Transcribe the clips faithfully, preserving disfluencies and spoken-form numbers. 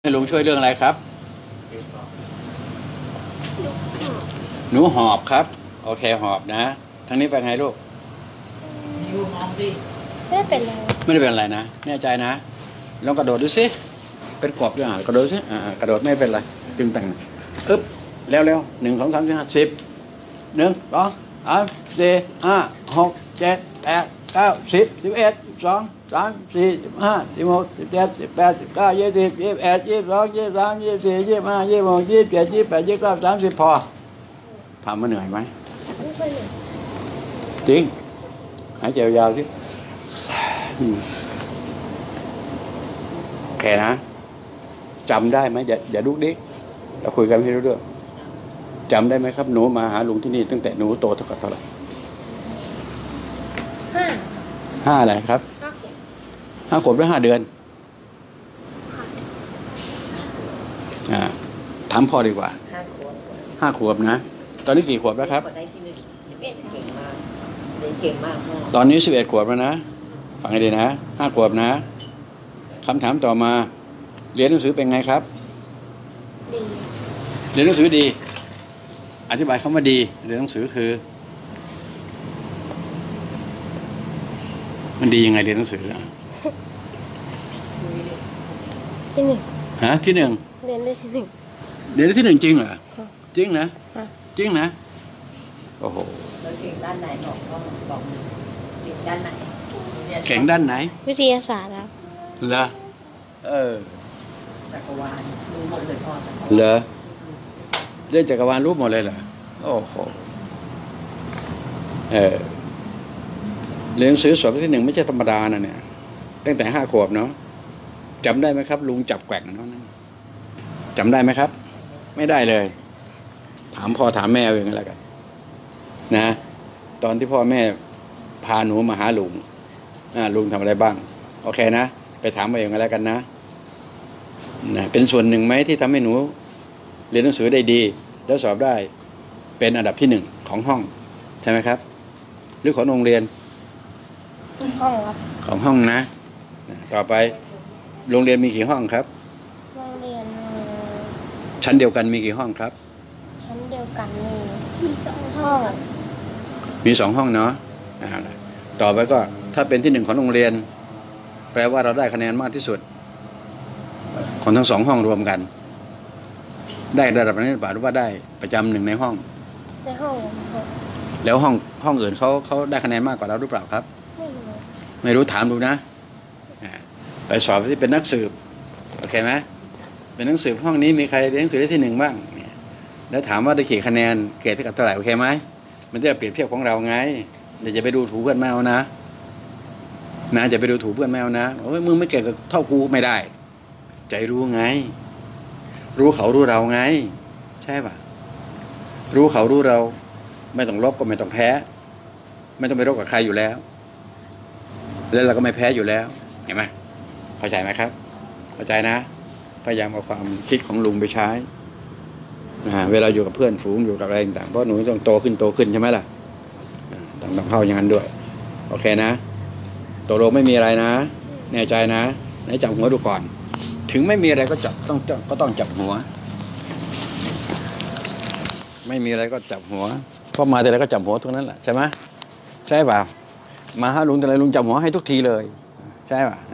ให้ลุงช่วยเรื่องอะไรครับหนูหอบครับโอเคหอบนะทางนี้เป็นไงลูกยูมองดิไม่เป็นไรไม่ได้เป็นอะไรนะแน่ใจนะลองกระโดดดูสิเป็นกบด้วยอ่ะกระโดดสิอ่ากระโดดไม่เป็นไรจึงแต่งอึ๊บเร็วเร็วหนึ่งสองสามสี่ห้าสิบหนึ่งสองสามสี่ห้าหกเจ็ดแปดเก้าสิบสิบเอ็ดสิบสองสามสี่สิบห้าสิบหกสิบเจ็ดสิบแปดสิบเก้ายี่สิบยี่สิบเอ็ดยี่สิบสองยี่สิบสามยี่สิบสี่ยี่สิบห้ายี่สิบหกยี่สิบเจ็ดยี่สิบแปดยี่สิบเก้าสามสิบพอทำมาเหนื่อยไหมไม่ค่อยเหนื่อยจริงหายใจยาวสิโอเคนะจำได้ไหมอย่าอย่าดุกดิกเราคุยกันให้รู้เรื่องจำได้ไหมครับหนูมาหาลุงที่นี่ตั้งแต่หนูโตเท่ากับเท่าไหร่ห้าห้าอะไรครับห้าขวบหรือห้าเดือนอ่าถามพ่อดีกว่าห้าขวบห้าขวบนะตอนนี้กี่ขวบแล้วครับได้ที่หนึ่งสิบเอ็ดเก่งมากเรียนเก่งมากตอนนี้สิบเอ็ดขวบแล้วนะฟังให้ดีนะห้าขวบนะคำถามต่อมาเรียนหนังสือเป็นไงครับดีเรียนหนังสือดีอธิบายคำว่าดีเรียนหนังสือคือมันดียังไงเรียนหนังสือที่หนึ่งฮะที่หนึ่งเรียนได้ที่หนึ่งเรียนได้ที่หนึ่งจริงเหรอจริงนะจริงนะโอ้โหแล้วเก่งด้านไหนบอกก็บอกเก่งด้านไหนเก่งด้านไหนวิทยาศาสตร์ครับเหรอเออจักรวาลรู้หมดเลยพ่อจักรวาลเหรอเรื่องจักรวาลรู้หมดเลยเหรอโอ้โหเออเรียนหนังสือสอบที่หนึ่งไม่ใช่ธรรมดานะเนี่ยตั้งแต่ห้าขวบเนาะจำได้ไหมครับลุงจับแกว่งเนาะจำได้ไหมครับไม่ได้เลยถามพ่อถามแม่เองแล้วกันนะตอนที่พ่อแม่พาหนูมาหาลุงอ่าลุงทำอะไรบ้างโอเคนะไปถามมาเองแล้วกันนะนะเป็นส่วนหนึ่งไหมที่ทำให้หนูเรียนหนังสือได้ดีแล้วสอบได้เป็นอันดับที่หนึ่งของห้องใช่ไหมครับหรือของโรงเรียนห้องครับของห้องนะต่อไปโรงเรียนมีกี่ห้องครับโรงเรียนชั้นเดียวกันมีกี่ห้องครับชั้นเดียวกันมีมีสองห้องมีสองห้องเนาะต่อไปก็ถ้าเป็นที่หนึ่งของโรงเรียนแปลว่าเราได้คะแนนมากที่สุดของทั้งสองห้องรวมกันได้ระดับนี้หรือเปล่าหรือว่าได้ประจำหนึ่งในห้องในห้องแล้วห้องห้องอื่นเขาเขาได้คะแนนมากกว่าเราหรือเปล่าครับไม่รู้ไม่รู้ถามดูนะไปสอบที่เป็นนักสืบโอเคไหมเป็นนักสืบห้องนี้มีใครเรียนหนังสือได้ที่หนึ่งบ้างแล้วถามว่าได้กี่คะแนนเกรดเท่ากับเท่าไหร่โอเคไหมมันจะเปรียบเทียบของเราไงอย่าจะไปดูถูกเพื่อนแมวนะนะจะไปดูถูกเพื่อนแมวนะโอ้ยมึงไม่เก่งกับเท่ากูไม่ได้ใจรู้ไงรู้เขารู้เราไงใช่ป่ะรู้เขารู้เราไม่ต้องลบก็ไม่ต้องแพ้ไม่ต้องไปรบกับใครอยู่แล้วแล้วเราก็ไม่แพ้อยู่แล้วเห็นไหมเข้าใจไหมครับเข้าใจนะพยายามเอาความคิดของลุงไปใช้เวลาอยู่กับเพื่อนฝูงอยู่กับอะไรต่างๆเพราะหนูต้องโตขึ้นโตขึ้นใช่ไหมล่ะต้องต้องเข้าอย่างนั้นด้วยโอเคนะตกลงไม่มีอะไรนะแน่ใจนะไหนจับหัวดูก่อนถึงไม่มีอะไรก็จับต้องก็ต้องจับหัวไม่มีอะไรก็จับหัวเพราะมาแต่ไรก็จับหัวทุกนั้นแหละใช่ไหมใช่เปล่ามาหาลุงแต่ไรลุงจับหัวให้ทุกทีเลยใช่ป่ะ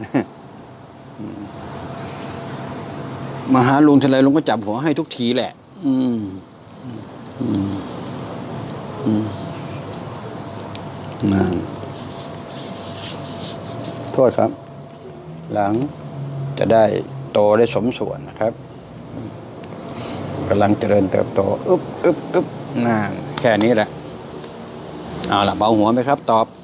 มาหาลุงแต่ไรลุงก็จับหัวให้ทุกทีแหละอืมอืมอืมนั่นโทษครับหลังจะได้โตได้สมส่วนนะครับกำลังเจริญเติบโตอึ๊บอึ๊บอึ๊บนั่นแค่นี้แหละเอาล่ะเบาหัวไหมครับตอบ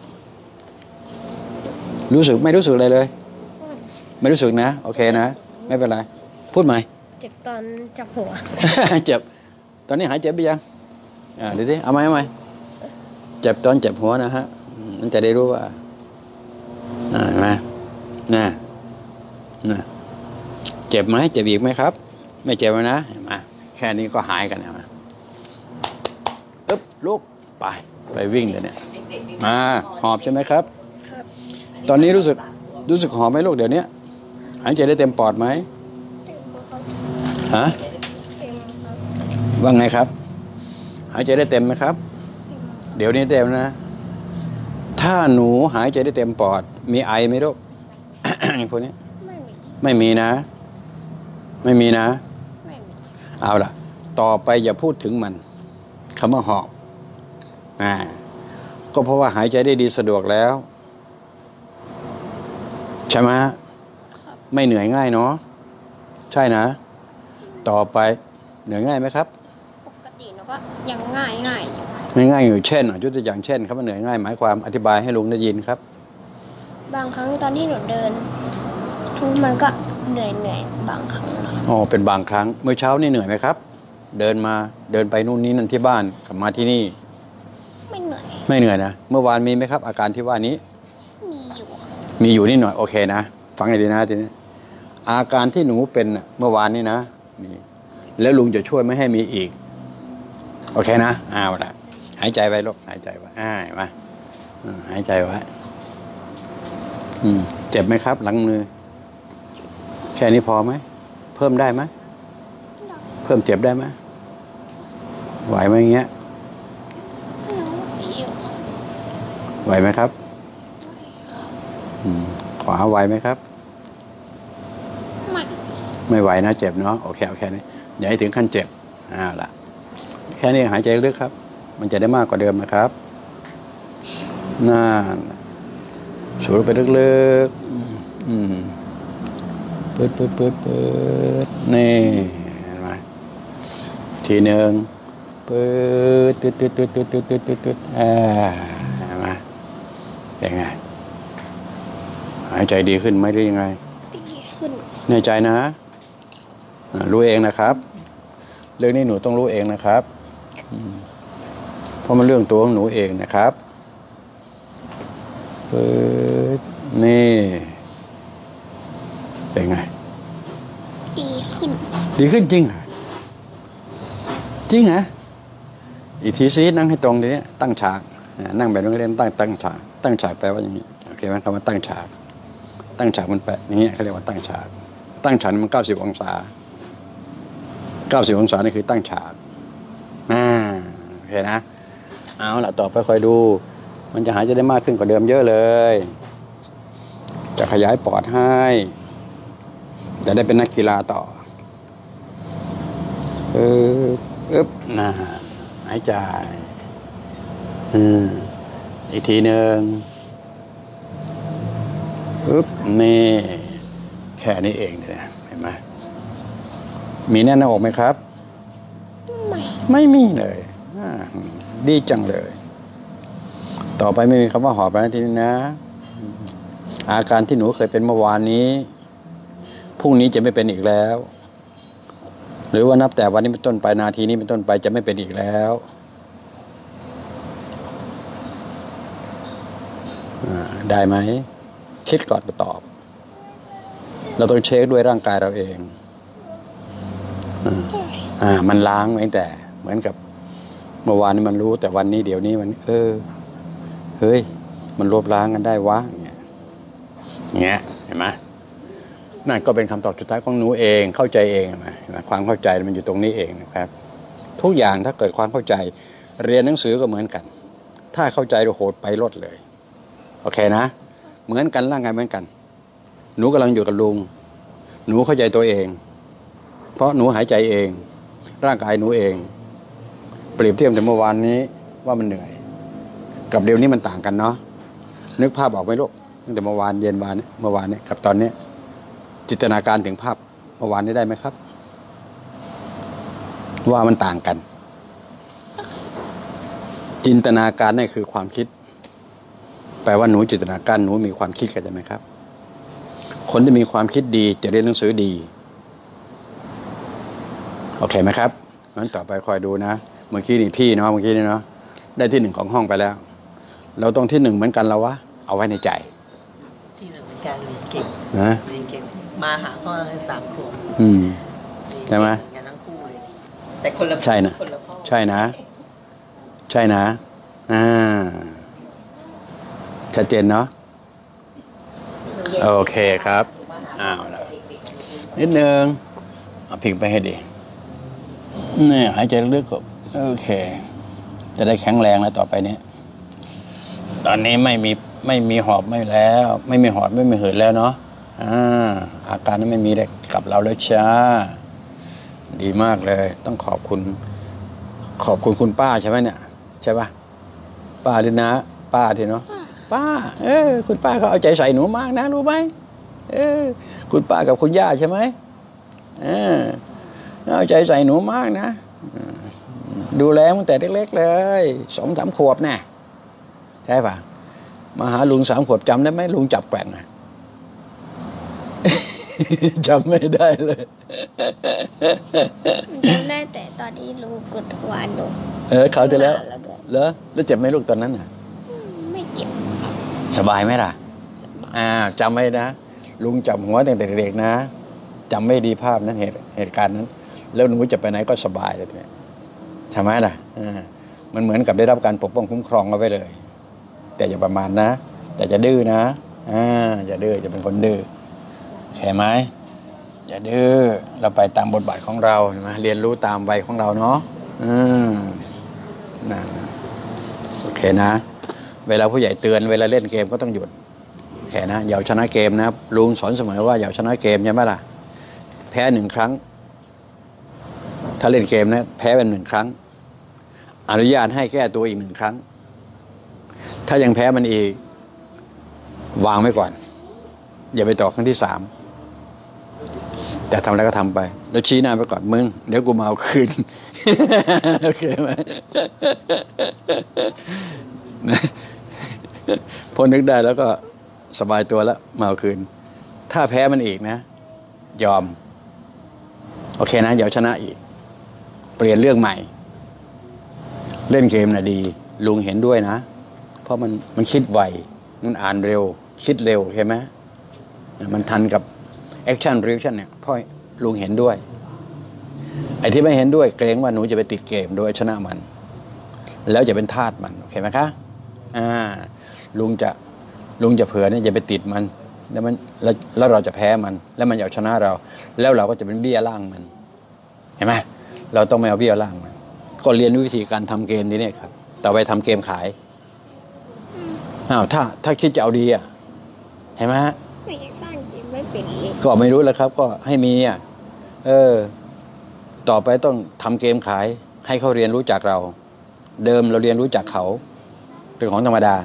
รู้สึกไม่รู้สึกอะไรเลยไม่รู้สึกนะโอเคนะไม่เป็นไรพูดใหม่เจ็บตอนจับหัวเจ็บตอนนี้หายเจ็บไปยังอ่าดูสิเอาไหมเอาไหมเจ็บตอนเจ็บหัวนะฮะมันจะได้รู้ว่าอ่านะนะนะเจ็บไหมเจ็บอีกไหมครับไม่เจ็บนะมาแค่นี้ก็หายกันนะมาอึ๊บลุกไปไปวิ่งเลยเนี่ยมาหอบใช่ไหมครับตอนนี้รู้สึกรู้สึกหอบไหมลูกเดี๋ยวนี้หายใจได้เต็มปอดไหมฮะเต็มครับว่าไงครับ หายใจได้เต็มไหมครับ เดี๋ยวนี้เต็มนะ ถ้าหนูหายใจได้เต็มปอด มีไอไหมลูก พวกนี้ไม่มีไม่มีนะ ไม่มีนะไม่มีเอาล่ะ ต่อไปอย่าพูดถึงมันคำว่าหอบอ่าก็เพราะว่าหายใจได้ดีสะดวกแล้ว ใช่ไหมไม่เหนื่อยง่ายเนาะใช่นะ ต่อไปเหนื่อยง่ายไหมครับปกติหนูก็ยังง่ายง่ายอยู่ค่ะง่ายง่ายอยู่เช่นยกตัวอย่างเช่นคำว่าเหนื่อยง่ายหมายความอธิบายให้ลุงได้ยินครับบางครั้งตอนที่หนูเดิน มันก็เหนื่อยเหนื่อยบางครั้งนะคะอ๋อเป็นบางครั้งเมื่อเช้านี่เหนื่อยไหมครับ เดินมาเดินไปนู่นนี่นั่นที่บ้านกลับมาที่นี่ไม่เหนื่อยไม่เหนื่อยนะเมื่อวานมีไหมครับ อาการที่ว่านี้มีอยู่ค่ะมีอยู่นิดหน่อยโอเคนะฟังให้ดีนะทีนี้อาการที่หนูเป็นน่ะเมื่อวานนี้นะมีแล้วลุงจะช่วยไม่ให้มีอีกโอเคนะเอาละหายใจไว้ลูกหายใจไว้อ่ามาอืมหายใจไว้อืมเจ็บไหมครับ หลังมือ แค่นี้พอไหมเพิ่มได้ไหมเพิ่มเจ็บได้ไหมไหวไหมอย่างเงี้ยอยู่ค่ะไหวไหมครับอืมขวาไหวไหมครับไม่ไม่ไหวนะเจ็บเนาะโอเคโอเคนี้อย่าให้ถึงขั้นเจ็บอ่าล่ะแค่นี้หายใจลึกครับ มันจะได้มากกว่าเดิมนะครับน่าสูดลงไปลึกๆอืมเปิดเปิดเปิดเปิดนี่เห็นไหมทีหนึ่งเปิดตึ๊ดตึ๊ดตึ๊ดตึ๊ดตึ๊ดตึ๊ดตึ๊ดตึ๊ดอ่าเห็นไหมเป็นไงหายใจดีขึ้นไหมหรือยังไงดีขึ้นแน่ใจนะรู้เองนะครับ เรื่องนี้หนูต้องรู้เองนะครับเพราะมันเรื่องตัวของหนูเองนะครับเปิดนี่เป็นไงดีขึ้นดีขึ้นจริงเหรอจริงเหรออีกทีซีนั่งให้ตรงทีนี้ตั้งฉากนั่งแบบนักเรียนตั้งตั้งฉากตั้งฉากแปลว่าอย่างนี้โอเคไหมคำว่าตั้งฉากตั้งฉากมันแปลอย่างนี้เขาเรียกว่าตั้งฉากตั้งฉากมันเก้าสิบองศาเก้าสิบองศานี่คือตั้งฉากอ่าโอเคนะเอาล่ะต่อไปคอยดูมันจะหายใจได้มากขึ้นกว่าเดิมเยอะเลยจะขยายปอดให้จะได้เป็นนักกีฬาต่อเอออึ๊บน่าหายใจอืมอีกทีหนึ่งอึ๊บนี่แค่นี้เองเลยเห็นไหมมีแน่นหน้าอกไหมครับไม่ไม่มีเลยดีจังเลย ต่อไปไม่มีคำว่าหอบแล้วนะทีนี้นะอาการที่หนูเคยเป็นเมื่อวานนี้พรุ่งนี้จะไม่เป็นอีกแล้ว หรือว่านับแต่วันนี้เป็นต้นไปนาทีนี้เป็นต้นไปจะไม่เป็นอีกแล้วได้ไหมคิดก่อนจะตอบ เราต้องเช็คด้วยร่างกายเราเองอ่ามันล้างเองแต่เหมือนกับเมื่อวานนี้มันรู้แต่วันนี้เดี๋ยวนี้มันเออเฮ้ยมันลบล้างกันได้วะอย่างเงี้ยเงี้ยเห็นไหมนั่นก็เป็นคำตอบสุดท้ายของหนูเองเข้าใจเองนะความเข้าใจมันอยู่ตรงนี้เองนะครับทุกอย่างถ้าเกิดความเข้าใจเรียนหนังสือก็เหมือนกันถ้าเข้าใจโหดไปลดเลยโอเคนะเหมือนกันร่างกายเหมือนกันหนูกำลังอยู่กับลุงหนูเข้าใจตัวเองเพราะหนูหายใจเองร่างกายหนูเองเปรียบเทียบจากเมื่อวานนี้ว่ามันเหนื่อยกับเดี๋ยวนี้มันต่างกันเนาะนึกภาพออกไหมลูกตั้งแต่เมื่อวานเย็นวานเมื่อวานนี้กับตอนนี้จินตนาการถึงภาพเมื่อวานนี้ได้ไหมครับว่ามันต่างกันจินตนาการนี่คือความคิดแปลว่าหนูจินตนาการหนูมีความคิดกันใช่ไหมครับคนที่มีความคิดดีจะเรียนหนังสือดีโอเคไหมครับงั้นต่อไปคอยดูนะเมื่อกี้นี่พี่เนาะเมื่อกี้นี่เนาะได้ที่หนึ่งของห้องไปแล้วเราต้องที่หนึ่งเหมือนกันแล้ววะเอาไว้ในใจที่หนึ่งเป็นการเรียนเก่งนะเรียนเก่งมาหาพ่อในสามขวบอืมใช่ไหมเรียนเก่งกันทั้งคู่เลยแต่คนละใช่นะคนละพ่อใช่นะ ใช่นะอ่าชัดเจนเนาะโอเคครับอ้าวแล้วนิดนึงเอาพลิกไปให้ดีนี่หายใจลึกๆก็โอเคจะได้แข็งแรงแล้วต่อไปนี้ตอนนี้ไม่มีไม่มีหอบไม่แล้ว ไม่มีหอบไม่มีหืดแล้วเนาะอ่าอาการนั้นไม่มีเลยกับเราแล้วจ้าดีมากเลยต้องขอบคุณขอบคุณคุณป้าใช่ไหมเนี่ยใช่ปะป้าหรือนะป้าทีเนาะป้าเออคุณป้าเขาเอาใจใส่หนูมากนะรู้ไหมเออคุณป้ากับคุณย่าใช่ไหมเออเอาใจใส่หนูมากนะดูแลตั้งแต่เล็กๆเลยสองสามขวบแน่ใช่ปะมาหาลุงสามขวบจำได้ไหมลุงจับแกว่งอะ จำไม่ได้เลยจำได้แต่ตอนที่ลุงกดหัวหนูเออเขาจะแล้วแล้วด้วยเหรอแล้วเจ็บไหมลูกตอนนั้นอ่ะไม่เจ็บครับสบายไหมล่ะสบายอ่าจำไว้นะลุงจับหัวตั้งแต่เด็กๆนะจำไม่ดีภาพนั้นเหตุเหตุการณ์นั้น แล้วหนูจะไปไหนก็สบายเลยเนี่ยใช่ไหมล่ะอ่ามันเหมือนกับได้รับการปกป้องคุ้มครองเอาไว้เลย แต่อย่าประมาณนะแต่จะดื้อนะอ่าอย่าดื้อจะเป็นคนดื้อใช่ไหมอย่าดื้อเราไปตามบทบาทของเราเห็นไหมเรียนรู้ตามวัยของเราเนาะอืมนั่นโอเคนะเวลาผู้ใหญ่เตือนเวลาเล่นเกมก็ต้องหยุดโอเคนะอย่าเอาชนะเกมนะลุงสอนเสมอว่าอย่าเอาชนะเกมใช่ไหมล่ะแพ้หนึ่งครั้งถ้าเล่นเกมนะแพ้เป็นหนึ่งครั้งอนุญาตให้แก้ตัวอีกหนึ่งครั้งถ้ายังแพ้มันอีกวางไว้ก่อนอย่าไปต่อครั้งที่สามแต่ทำอะไรก็ทำไปแล้วชี้หน้าไปก่อนมึงเดี๋ยวกูมาเอาคืน โอเคไหม พอนึกได้แล้วก็สบายตัวแล้วมาเอาคืนถ้าแพ้มันอีกนะยอมโอเคนะเดี๋ยวชนะอีกเปลี่ยนเรื่องใหม่เล่นเกมน่ะดีลุงเห็นด้วยนะเพราะมันมันคิดไวมันอ่านเร็วคิดเร็วใช่ไหมมันทันกับแอคชั่นรีแอคชั่นเนี่ยพ่อลุงเห็นด้วยไอ้ที่ไม่เห็นด้วยเกรงว่าหนูจะไปติดเกมโดยชนะมันแล้วจะเป็นทาสมันโอเคไหมคะอ่าลุงจะลุงจะเผื่อเนี่ยจะไปติดมันแล้วมันแล้วแล้วเราจะแพ้มันแล้วมันอยากชนะเราแล้วเราก็จะเป็นเบี้ยล่างมันเห็นไหมเราต้องไม่เอาเบี้ยล่างมันก็เรียนวิธีการทำเกมนี้เนี่ยครับต่อไปทำเกมขายอ้าวถ้าถ้าคิดจะเอาดีอ่ะเห็นไหมฮะแต่ยังสร้างเกมไม่เป็นเลยก็ไม่รู้แล้วครับก็ให้มีอ่ะเออต่อไปต้องทำเกมขายให้เขาเรียนรู้จากเราเดิมเราเรียนรู้จากเขาเป็นของธรรมดา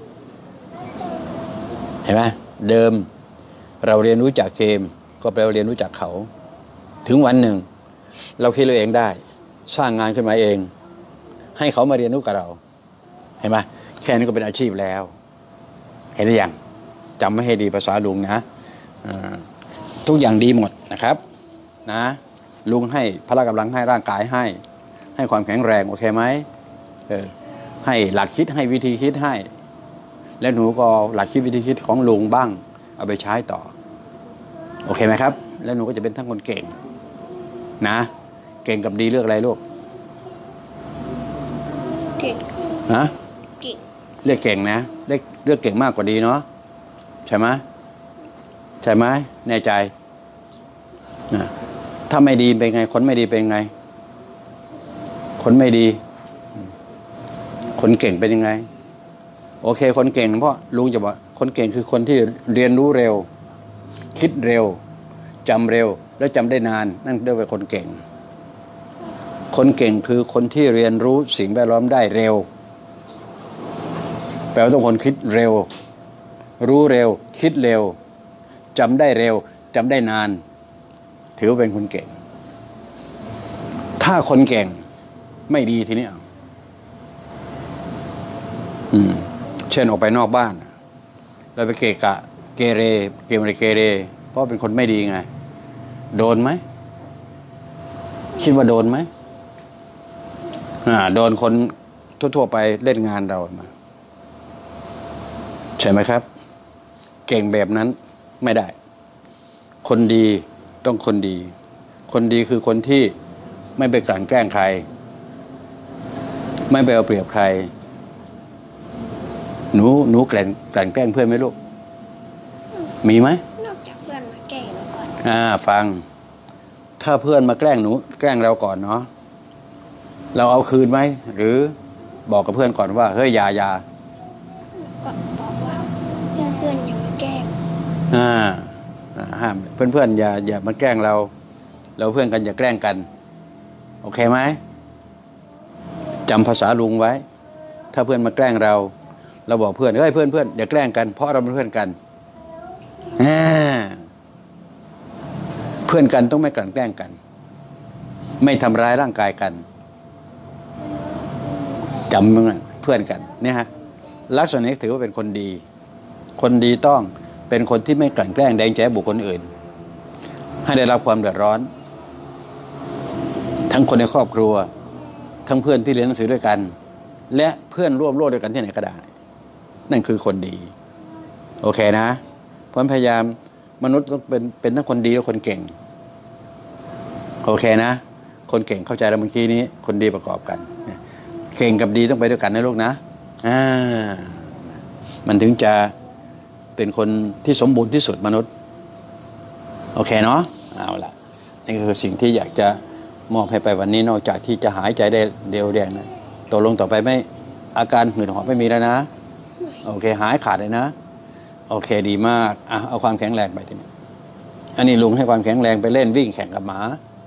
เห็นไหมเดิมเราเรียนรู้จากเกมก็แปลว่าเรียนรู้จากเขาถึงวันหนึ่งเราคิดเราเองได้สร้างงานขึ้นมาเองให้เขามาเรียนรู้กับเราเห็นไหมแค่นี้ก็เป็นอาชีพแล้วเห็นหรือยังจำไม่ให้ดีภาษาลุงนะทุกอย่างดีหมดนะครับนะลุงให้พละกำลังให้ร่างกายให้ให้ความแข็งแรงโอเคไหมเออให้หลักคิดให้วิธีคิดให้แล้วหนูก็หลักคิดวิธีคิดของลุงบ้างเอาไปใช้ต่อโอเคไหมครับแล้วหนูก็จะเป็นทั้งคนเก่งนะเก่งกับดีเลือกอะไรลูกเก่งนะเก่งเลือกเก่งนะเลือกเลือกเก่งมากกว่าดีเนาะใช่ไหมใช่ไหมแน่ใจนะถ้าไม่ดีเป็นไงคนไม่ดีเป็นไงคนไม่ดีคนเก่งเป็นยังไงโอเคคนเก่งเพราะลุงจะบอกคนเก่งคือคนที่เรียนรู้เร็วคิดเร็วจำเร็วและจำได้นานนั่นเรียกว่าคนเก่งคนเก่งคือคนที่เรียนรู้สิ่งแวดล้อมได้เร็วแปลว่าต้องคนคิดเร็วรู้เร็วคิดเร็วจำได้เร็วจำได้นานถือว่าเป็นคนเก่งถ้าคนเก่งไม่ดีทีนี้เอาอืมเช่นออกไปนอกบ้านเราไปเกะกะเกเรเกมเรเกเรเพราะเป็นคนไม่ดีไงโดนไหมคิดว่าโดนไหมอ่าโดนคนทั่วๆไปเล่นงานเรามาใช่ไหมครับเก่งแบบนั้นไม่ได้คนดีต้องคนดีคนดีคือคนที่ไม่ไปกลั่นแกล้งใครไม่ไปเอาเปรียบใครหนูหนูแกล้งแกล้งแกล้งเพื่อนไหมลูกมีไหมนอกจากเพื่อนมาแกล้งเราก่อนอ่าฟังถ้าเพื่อนมาแกล้งหนูแกล้งเราก่อนเนาะเราเอาคืนไหมหรือบอกกับเพื่อนก่อนว่าเฮ้ยอย่าอย่าก็บอกว่าเพื่อนๆอย่ามาแกล้งอ่าห้ามเพื่อนๆอย่าอย่ามาแกล้งเราเราเพื่อนกันอย่าแกล้งกันโอเคไหมจำภาษาลุงไว้ถ้าเพื่อนมาแกล้งเราเราบอกเพื่อนเฮ้ยเพื่อนเพื่อนอย่าแกล้งกันเพราะเราเป็นเพื่อนกันเพื่อนกันต้องไม่กลั่นแกล้งกันไม่ทำร้ายร่างกายกันจำมั้งเพื่อนกันเนี่ยฮะลักษณะนี้ถือว่าเป็นคนดีคนดีต้องเป็นคนที่ไม่กลั่นแกล้งแดงแจ๋บุคคลอื่นให้ได้รับความเดือดร้อนทั้งคนในครอบครัวทั้งเพื่อนที่เรียนหนังสือด้วยกันและเพื่อนร่วมโลกด้วยกันที่ไหนก็ได้นั่นคือคนดีโอเคนะเพราะพยายามมนุษย์ต้องเป็นเป็นทั้งคนดีและคนเก่งโอเคนะคนเก่งเข้าใจแล้วเมื่อกี้นี้คนดีประกอบกันเก่งกับดีต้องไปด้วยกันนะลูกนะอ่ามันถึงจะเป็นคนที่สมบูรณ์ที่สุดมนุษย์โอเคเนาะเอาล่ะนี่คือสิ่งที่อยากจะมอบให้ไปวันนี้นอกจากที่จะหายใจได้เดียวเดียวนะตกลงต่อไปไม่อาการหืดหอบไม่มีแล้วนะโอเคหายขาดเลยนะโอเคดีมากอ่ะเอาความแข็งแรงไปทีนี้อันนี้ลุงให้ความแข็งแรงไปเล่นวิ่งแข่งกับหมา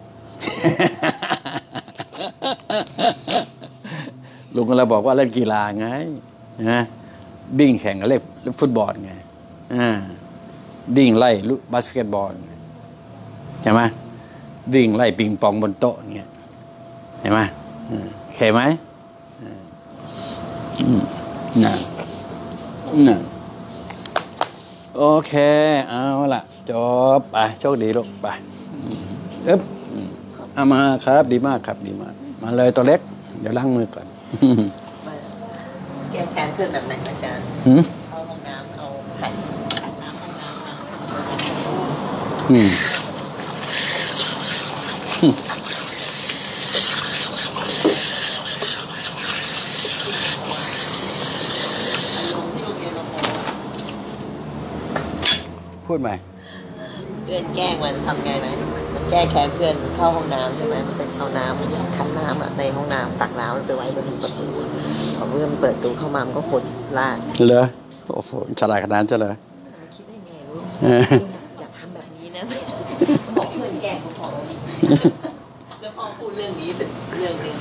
ลุงก็เราบอกว่าเล่นกีฬาไงนะวิ่งแข่งกับเล่นฟุตบอลไงอ่าวิ่งไล่บาสเกตบอลใช่ไหมวิ่งไล่ปิงปองบนโต๊ะอย่างเงี้ยเห็นไหมโอเคไหมน่ะน่ะโอเคเอาล่ะจบไปโชคดีลูกไปเอ๊บเอามาครับดีมากครับดีมากมาเลยตัวเล็กเดี๋ยวล้างมือก่อนแก้แค้นเพื่อนแบบไหนอาจารย์เข้าห้องน้ำเอาขันขันน้ำห้องน้ำมาอืมพูดไหมเพื่อนแกล้งมันทำไงไหมมันแก้แค้นเพื่อนเข้าห้องน้ำใช่ไหมมันเป็นเข้าน้ำขันน้ำอ่ะในห้องน้ำตักน้ำไปไว้บนประตูพอเพื่อนเปิดตู้เข้ามามันก็ขดลาดเลยโอ้โหฉลาดขนาดนั้นเลยมันคิดได้ไงรู้อย่าทำแบบนี้นะบอกเพื่อนแกล้งของแล้วพอพูดเรื่องนี้เป็นเรื่องนึง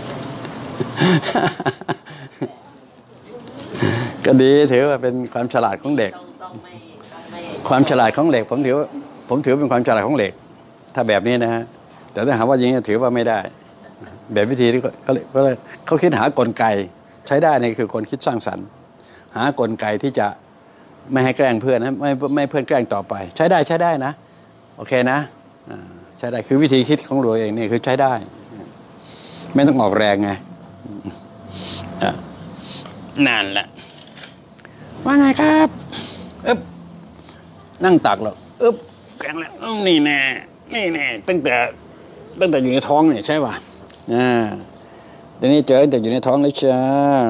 ก็ดีถือว่าเป็นความฉลาดของเด็กความฉลาดของเด็กผมถือผมถือเป็นความฉลาดของเด็กถ้าแบบนี้นะฮะแต่ถ้าหาว่าอย่างนี้ถือว่าไม่ได้แบบวิธีที่เขาเขาเขาคิดหากลไกใช้ได้นี่คือคนคิดสร้างสรรค์หากลไกที่จะไม่ให้แกล้งเพื่อนนะไม่ไม่เพื่อนแกล้งต่อไปใช้ได้ใช้ได้นะโอเคนะใช้ได้คือวิธีคิดของเราเองนี่คือใช้ได้ไม่ต้องออกแรงไงนั่นแหละว่าไงครับอึ๊บนั่งตักหรอกอึ๊บแข็งแล้วนี่แน่นี่แน่ตั้งแต่ตั้งแต่อยู่ในท้องเนี่ยใช่ป่ะอ่าตอนนี้เจอตั้งแต่อยู่ในท้องเลยจ้า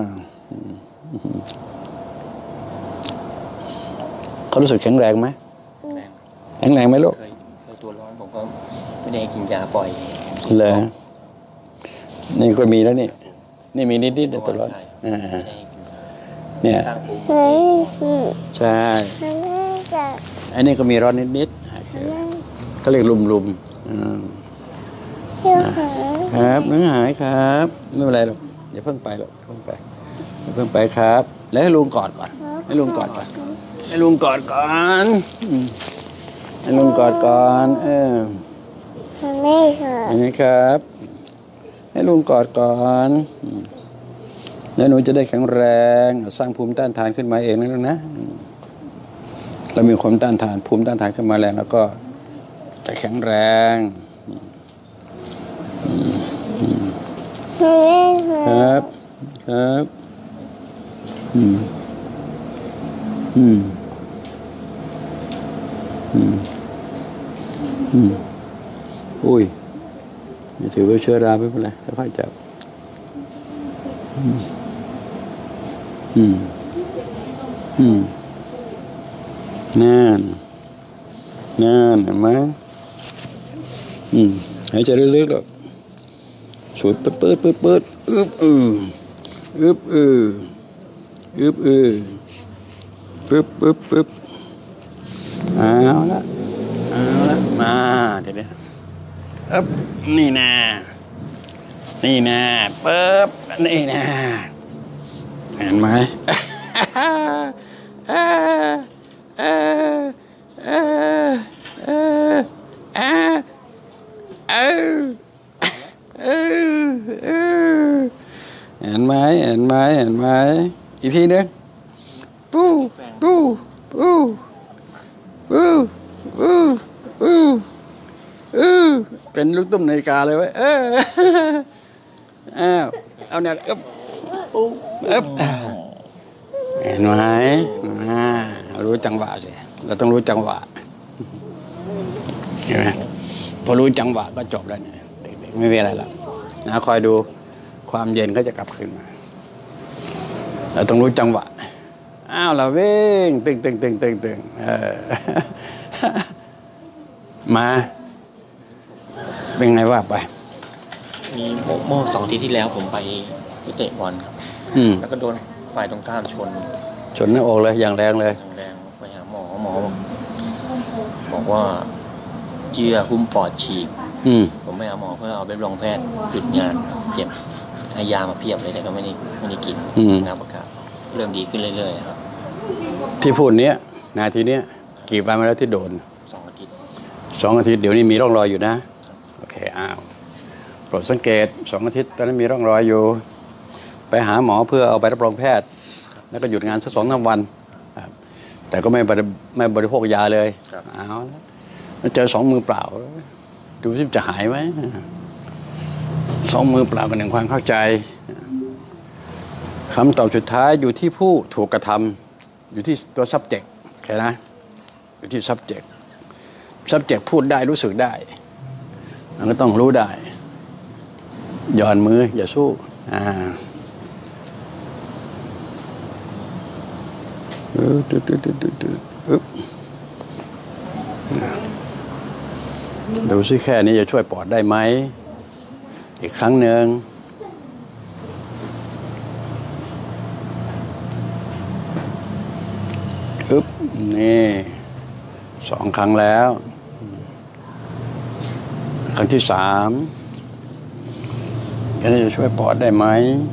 เขารู้สึกแข็งแรงไหมแข็งแรงไหมลูกเคยเคยตัวร้อนผมก็ไม่ได้กินยาปล่อยเลยนี่ก็มีแล้วนี่นี่มีนิดๆแต่ตัวร้อนอ่าเนี่ยใช่อันนี้ก็มีร้อนนิดๆเขาเรียกลุมๆครับเนื้อหายครับไม่เป็นไรหรอกอย่าเพิ่งไปหรอกเพิ่งไปอย่าเพิ่งไปครับแล้วให้ลุงกอดก่อนให้ลุงกอดก่อนให้ลุงกอดก่อนให้ลุงกอดก่อนเออไม่ครับนี่ครับให้ลุงกอดก่อนแล้วหนูจะได้แข็งแรงสร้างภูมิต้านทานขึ้นมาเองนะลูกนะเรามีความต้านทานภูมิต้านทานขึ้นมาแรงแล้วก็จะแข็งแรงครับครับอืมอืมอืมอืมอุ้ยอย่าถือว่าเชื้อราไม่เป็นไรค่อยๆจับอืมอืมอืมนั่นนั่นเห็นไหมอืมหายใจลึกๆหรอกสูดปืดปืดปืดปืดอึบอืออึบอืออึบอือปึ๊บปึ๊บปึ๊บเอาละเอาละมาทีนี้อึบนี่นะนี่นะปึ๊บนี่นะเห็นไหมเออเออเออเออเออเออเออเออเห็นไหมเห็นไหมเห็นไหมอีกทีนึงปูปูปูปูปูปูปูเป็นลูกตุ้มนาฬิกาเลยเว้ยเอออ้าวเอาเนี่ยอึ๊บอึ๊บเห็นไหมอ่ารู้จังหวะสิเราต้องรู้จังหวะเห็นไหมพอรู้จังหวะก็จบแล้วเนี่ยเด็กๆไม่มีอะไรหรอกนะคอยดูความเย็นก็จะกลับคืนมาเราต้องรู้จังหวะอ้าวเราวิ่งตึงตึงตึงตึงตึงเออมาเป็นไงว่าไปมีเมื่อสองอาทิตย์ที่แล้วผมไปไปเตะบอลครับอืมแล้วก็โดนฝ่ายตรงข้ามชนชนหน้าอกเลยอย่างแรงเลยแรงๆไปหาหมอหมอบอกบอกว่าเยื่อหุ้มปอดฉีกอืมผมไปหาหมอเพื่อเอาไปรองแพทย์หยุดงานเจ็บให้ยามาเพียบเลยแต่ก็ไม่ได้ไม่ได้กินงานประกาศเริ่มดีขึ้นเรื่อยๆครับที่พูดเนี้ยนาทีเนี้ยกี่วันมาแล้วที่โดนสองอาทิตย์สองอาทิตย์เดี๋ยวนี้มีร่องรอยอยู่นะโอเคอ้าวโปรดสังเกตสองอาทิตย์ตอนนั้นมีร่องรอยอยู่ ไปหาหมอเพื่อเอาใบรับรองแพทย์ แล้วก็หยุดงานสักสองสามวันครับแต่ก็ไม่บริไม่บริโภคยาเลยเอาแล้วเจอสองมือเปล่าดูสิจะหายไหมสองมือเปล่ากันหนึ่งความเข้าใจคำตอบสุดท้ายอยู่ที่ผู้ถูกกระทำอยู่ที่ตัว subject แค่นะอยู่ที่ subject subject พูดได้รู้สึกได้มันก็ต้องรู้ได้หย่อนมืออย่าสู้อ่าเออตึ๊ดตึ๊ดตึ๊ดตึ๊ดตึ๊ดอึ๊บดูซิแค่นี้จะช่วยปอดได้ไหมอีกครั้งหนึ่งอึ๊บนี่สองครั้งแล้วครั้งที่สามแค่นี้จะช่วยปอดได้ไหม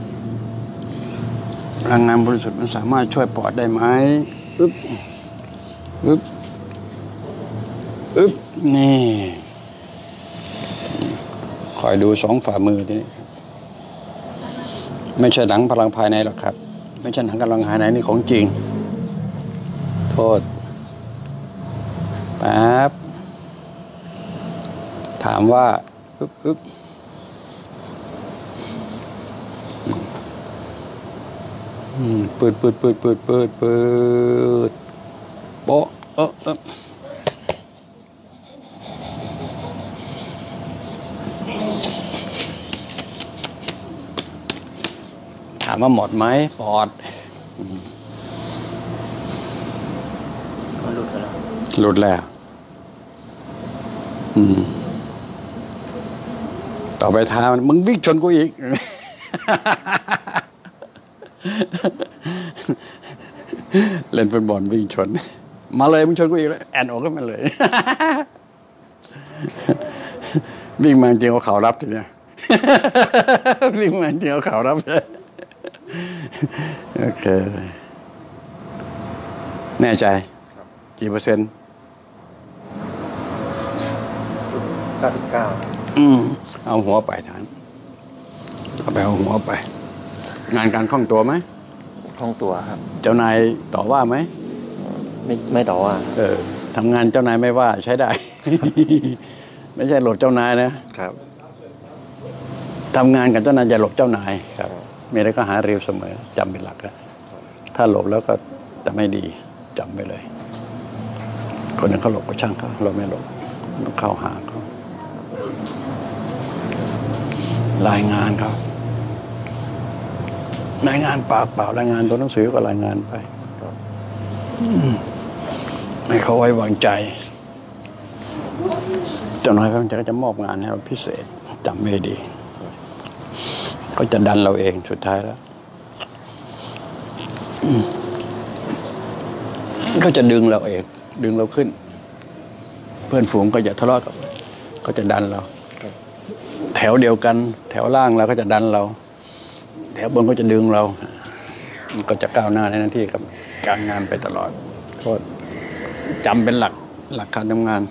พลังงานบริสุทธิ์มันสามารถช่วยปอดได้ไหมอึ๊บอึ๊บอึ๊บนี่คอยดูสองฝ่ามือทีนี้ไม่ใช่หนังพลังภายในหรอกครับไม่ใช่หนังกำลังภายในนี่ของจริงโทษแป๊บถามว่าอึ๊บอึ๊บปืดปืดปืดปืดปืดปืดโป๊ะเออเออถามว่าหมดไหมปอดมันหลุดไปแล้วหลุดแล้วอืมต่อไปท้ามันมึงวิ่งชนกูอีก เล่นฟุตบอลวิ่งชนมาเลยมึงชนกูอีกแล้วแอนออกก็มาเลย วิ่งมาจริงเอาเข่ารับทีเนี้ย วิ่งมาจริงเอาเข่ารับเลยโอเคแน่ใจกี่เปอร์เซ็นต์เก้าสิบเก้าอืมเอาหัวไปทานเอาไปเอาหัวไป งานการคล่องตัวไหมคล่องตัวครับเจ้านายต่อว่าไหมไม่ไม่ต่อว่าเออทำงานเจ้านายไม่ว่าใช้ได้ ไม่ใช่หลบเจ้านายนะครับ ทำงานกับเจ้านายอย่าหลบเจ้านายครับมีอะไรก็หาเร็วเสมอจำเป็นหลักครับถ้าหลบแล้วก็จะไม่ดีจำไปเลย คนหนึ่งเขาหลบก็ช่างเขาเราไม่หลบต้องเข้าหาเขารายงานเขารายงานปากเปล่ารายงานตัวหนังสือก็รายงานไปให้เขาไว้วางใจเจ้าน้อยเขาจะจะมอบงานให้เราพิเศษจำไม่ดีก็จะดันเราเองสุดท้ายแล้วก็จะดึงเราเองดึงเราขึ้น เพื่อนฝูงก็จะทะเลาะกันก็จะดันเรา แถวเดียวกัน แถวล่างเราก็จะดันเรา แถวบนก็จะดึงเรามันก็จะก้าวหน้าในหน้าที่กับการงานไปตลอดก็จำเป็นหลักหลักการทำงาน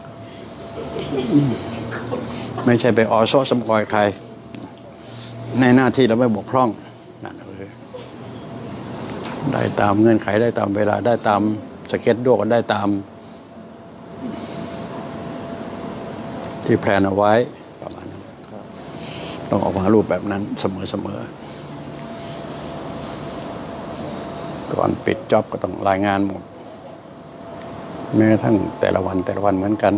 ไม่ใช่ไปออโซ่สมกอยใครในหน้าที่เราไม่บกพร่องนั่นเลยได้ตามเงื่อนไขได้ตามเวลาได้ตามสเก็ตโดก็ได้ตามที่แพลนเอาไว้ประมาณนั้นต้องออกมารูปแบบนั้นเสมอๆก่อนปิดจ็อบก็ต้องรายงานหมดแม้กระทั่งแต่ละวันแต่ละวันเหมือนกัน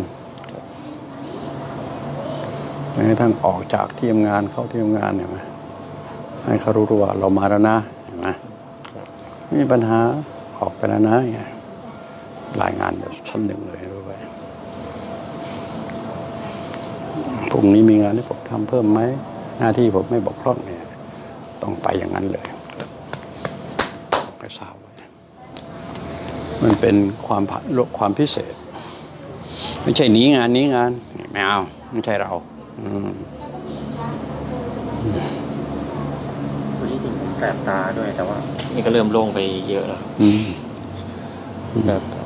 แม้กระทั่งออกจากที่ทำงานเข้าที่ทำงานเนี่ยไหมให้เขารู้ว่าเรามาแล้วนะเห็นไหมไม่มีปัญหาออกไปแล้วนะไงรายงานแบบชั้นหนึ่งเลยรู้ไหมพรุ่งนี้มีงานที่ผมทำเพิ่มไหมหน้าที่ผมไม่บกพร่องเนี่ยต้องไปอย่างนั้นเลยก็ทราบไว้มันเป็นความความพิเศษไม่ใช่หนีงานหนี้งานไม่เอาไม่ใช่เราอืมวันนี้แสบตาด้วยแต่ว่า นี่ก็เริ่มโล่งไปเยอะแล้วอืมแต่